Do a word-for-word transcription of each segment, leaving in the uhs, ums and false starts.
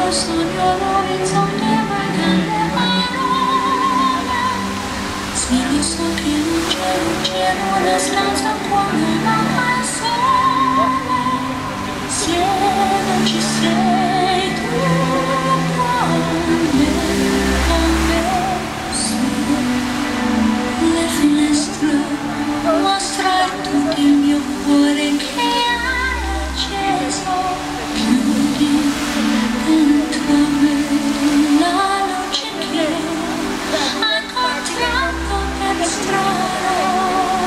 sogno l'orizzonte manca le parole. Se lo so che non c'è, non c'è una stanza fuori ma mai sole. Se non ci sei tu con me, con me sì. Le finestre mostrar tutto il mio cuore che hai acceso. Chiudi dentro me la luce che ha incontrato per strada.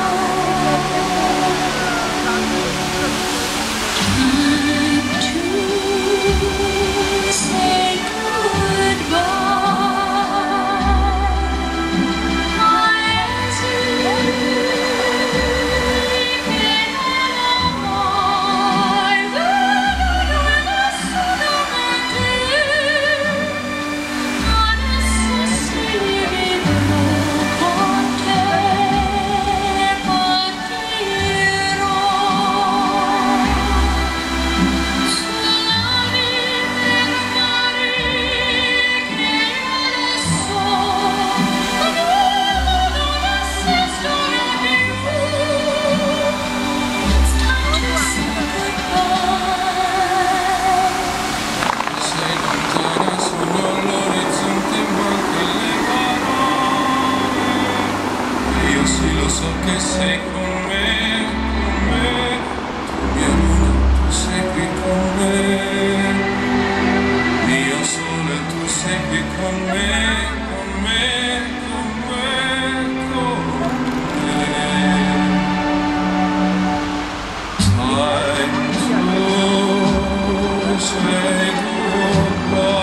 Time to say goodbye. So che sei con me, con me, tu mia luna, tu sei qui con me, mio sole, tu sei qui con me, con me, con me, con me. Time to say goodbye.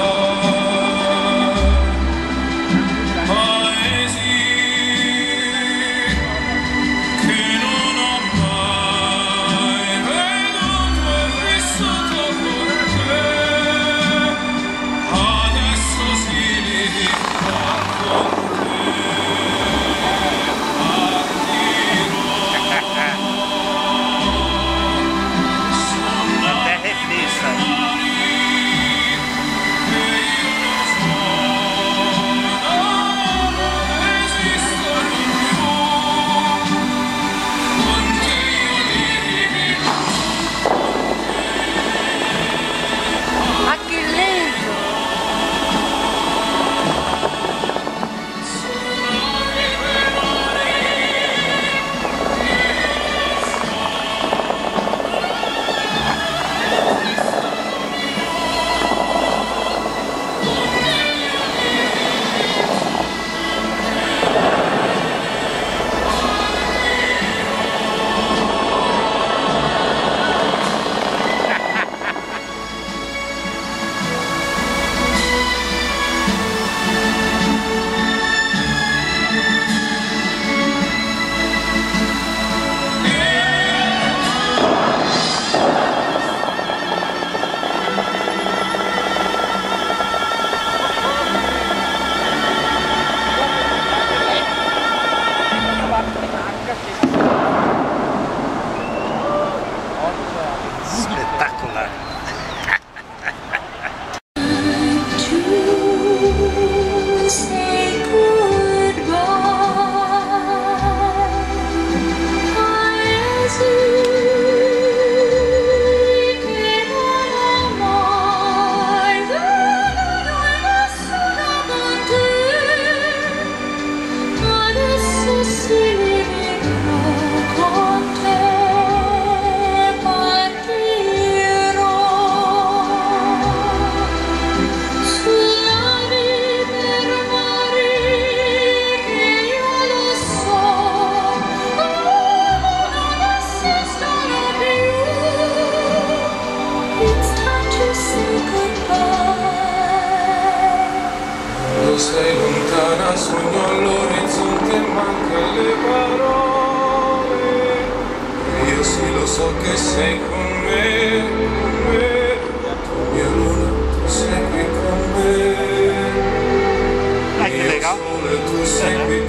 Spettacolare. Sei lontana, sogno all'orizzonte, manca le parole. E io sì lo so che sei con me, con me. Tu mia luna, tu sei qui con me. Mio sole, tu sei qui